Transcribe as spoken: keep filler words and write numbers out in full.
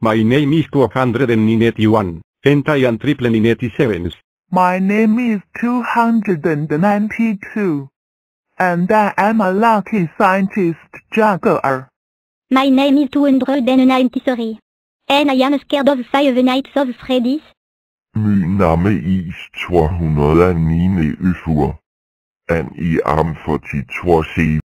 My name is two hundred ninety-one, and I am triple ninety-seven. My name is two hundred ninety-two, and I am a lucky scientist juggler. My name is two hundred ninety-three, and I am scared of Five Nights of Freddy's. Min navn is to hundrede niogtyve, and I am forty-to